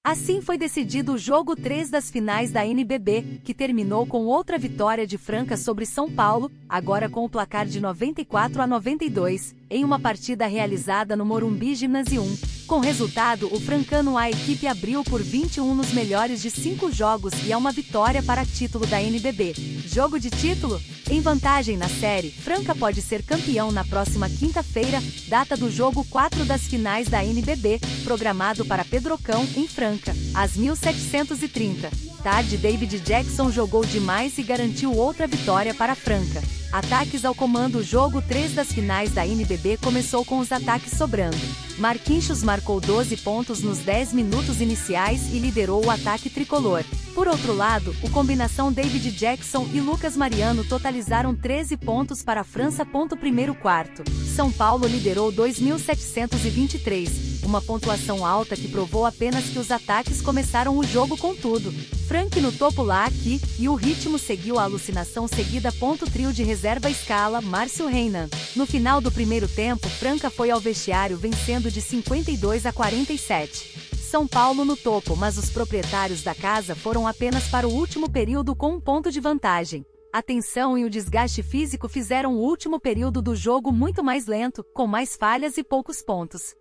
Assim foi decidido o jogo 3 das finais da NBB, que terminou com outra vitória de Franca sobre São Paulo, agora com o placar de 94-92, em uma partida realizada no Morumbi Gymnasium. Com o resultado, o francano a equipe abriu por 21 nos melhores de 5 jogos e é uma vitória para título da NBB. Jogo de título? Em vantagem na série, Franca pode ser campeão na próxima quinta-feira, data do jogo 4 das finais da NBB, programado para Pedrocão, em Franca, às 17h30. Tarde, David Jackson jogou demais e garantiu outra vitória para Franca. Ataques ao comando. O jogo 3 das finais da NBB começou com os ataques sobrando. Marquinhos marcou 12 pontos nos 10 minutos iniciais e liderou o ataque tricolor. Por outro lado, o combinação David Jackson e Lucas Mariano totalizaram 13 pontos para a França. Primeiro quarto. São Paulo liderou 2.723, uma pontuação alta que provou apenas que os ataques começaram o jogo com tudo. Frank no topo lá aqui, e o ritmo seguiu a alucinação seguida. Trio de reserva escala Márcio Reinan. No final do primeiro tempo, Franca foi ao vestiário vencendo de 52-47. São Paulo no topo, mas os proprietários da casa foram apenas para o último período com 1 ponto de vantagem. A tensão e o desgaste físico fizeram o último período do jogo muito mais lento, com mais falhas e poucos pontos.